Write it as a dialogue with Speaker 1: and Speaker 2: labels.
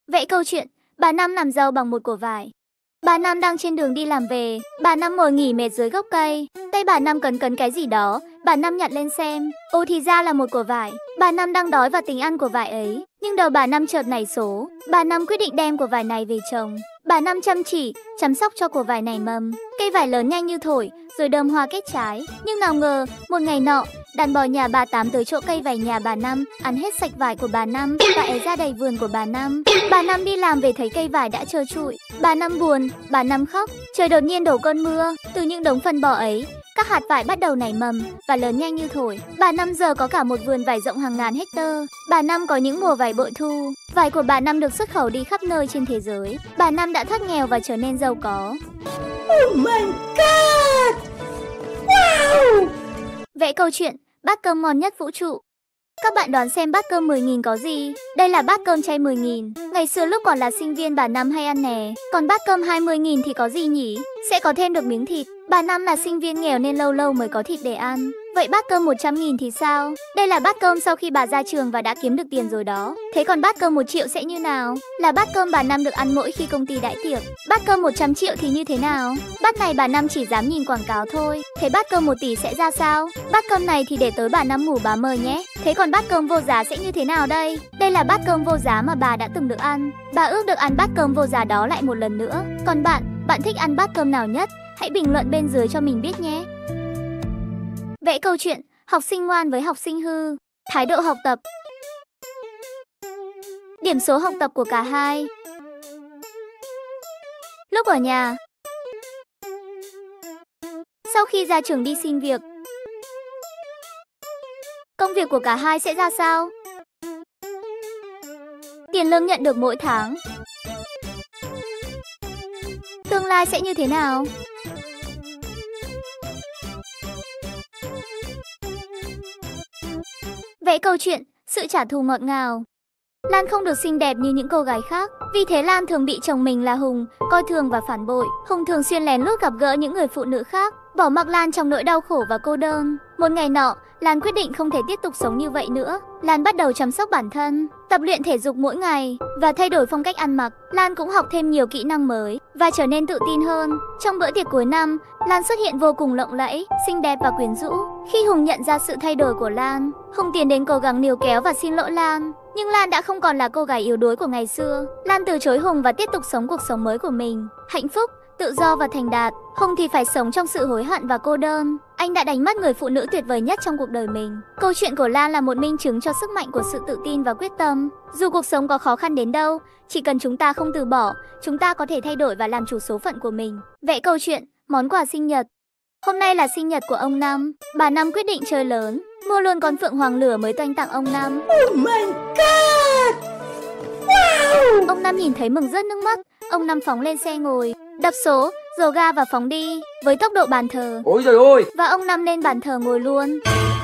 Speaker 1: Vẽ câu chuyện, bà Năm làm giàu bằng một cổ vải. Bà Năm đang trên đường đi làm về, bà Năm ngồi nghỉ mệt dưới gốc cây. Tay bà Năm cấn cấn cái gì đó, bà Năm nhặt lên xem. Ồ thì ra là một cổ vải. Bà Năm đang đói và tính ăn cổ vải ấy. Nhưng đầu bà Năm chợt nảy số. Bà Năm quyết định đem cổ vải này về trồng. Bà Năm chăm chỉ, chăm sóc cho cổ vải này mầm. Cây vải lớn nhanh như thổi, rồi đơm hoa kết trái. Nhưng nào ngờ, một ngày nọ, đàn bò nhà bà Tám tới chỗ cây vải nhà bà Năm, ăn hết sạch vải của bà Năm và é ra đầy vườn của bà Năm. Bà Năm đi làm về thấy cây vải đã trơ trụi. Bà Năm buồn, bà Năm khóc. Trời đột nhiên đổ cơn mưa. Từ những đống phân bò ấy, các hạt vải bắt đầu nảy mầm và lớn nhanh như thổi. Bà Năm giờ có cả một vườn vải rộng hàng ngàn hectare. Bà Năm có những mùa vải bội thu. Vải của bà Năm được xuất khẩu đi khắp nơi trên thế giới. Bà Năm đã thoát nghèo và trở nên giàu có.
Speaker 2: Oh my god! Wow!
Speaker 1: Vẽ câu chuyện, bát cơm ngon nhất vũ trụ. Các bạn đoán xem bát cơm 10.000 có gì? Đây là bát cơm chay 10.000. Ngày xưa lúc còn là sinh viên bà Năm hay ăn nè. Còn bát cơm 20.000 thì có gì nhỉ? Sẽ có thêm được miếng thịt. Bà Năm là sinh viên nghèo nên lâu lâu mới có thịt để ăn. Vậy bát cơm 100.000 thì sao? Đây là bát cơm sau khi bà ra trường và đã kiếm được tiền rồi đó. Thế còn bát cơm 1 triệu sẽ như nào? Là bát cơm bà Năm được ăn mỗi khi công ty đãi tiệc. Bát cơm 100 triệu thì như thế nào? Bát này bà Năm chỉ dám nhìn quảng cáo thôi. Thế bát cơm 1 tỷ sẽ ra sao? Bát cơm này thì để tới bà Năm ngủ bà mời nhé. Thế còn bát cơm vô giá sẽ như thế nào đây? Đây là bát cơm vô giá mà bà đã từng được ăn. Bà ước được ăn bát cơm vô giá đó lại một lần nữa. Còn bạn thích ăn bát cơm nào nhất? Hãy bình luận bên dưới cho mình biết nhé. Vẽ câu chuyện, học sinh ngoan với học sinh hư. Thái độ học tập. Điểm số học tập của cả hai. Lúc ở nhà. Sau khi ra trường đi xin việc. Công việc của cả hai sẽ ra sao? Tiền lương nhận được mỗi tháng. Tương lai sẽ như thế nào? Vẽ câu chuyện, sự trả thù ngọt ngào. Lan không được xinh đẹp như những cô gái khác. Vì thế Lan thường bị chồng mình là Hùng coi thường và phản bội. Hùng thường xuyên lén lút gặp gỡ những người phụ nữ khác, bỏ mặc Lan trong nỗi đau khổ và cô đơn. Một ngày nọ, Lan quyết định không thể tiếp tục sống như vậy nữa. Lan bắt đầu chăm sóc bản thân, tập luyện thể dục mỗi ngày và thay đổi phong cách ăn mặc. Lan cũng học thêm nhiều kỹ năng mới và trở nên tự tin hơn. Trong bữa tiệc cuối năm, Lan xuất hiện vô cùng lộng lẫy, xinh đẹp và quyến rũ. Khi Hùng nhận ra sự thay đổi của Lan, Hùng tiến đến cố gắng níu kéo và xin lỗi Lan. Nhưng Lan đã không còn là cô gái yếu đuối của ngày xưa. Lan từ chối Hùng và tiếp tục sống cuộc sống mới của mình, hạnh phúc, tự do và thành đạt. Hùng thì phải sống trong sự hối hận và cô đơn. Anh đã đánh mất người phụ nữ tuyệt vời nhất trong cuộc đời mình. Câu chuyện của Lan là một minh chứng cho sức mạnh của sự tự tin và quyết tâm. Dù cuộc sống có khó khăn đến đâu, chỉ cần chúng ta không từ bỏ, chúng ta có thể thay đổi và làm chủ số phận của mình. Vẽ câu chuyện, món quà sinh nhật. Hôm nay là sinh nhật của ông Năm. Bà Năm quyết định chơi lớn, mua luôn con phượng hoàng lửa mới toanh tặng ông Năm.
Speaker 2: Oh my god! Wow!
Speaker 1: Ông Năm nhìn thấy mừng rớt nước mắt. Ông Năm phóng lên xe ngồi, đập số, dồ ga và phóng đi với tốc độ bàn thờ.
Speaker 3: Ôi giời ơi!
Speaker 1: Và ông Năm lên bàn thờ ngồi luôn.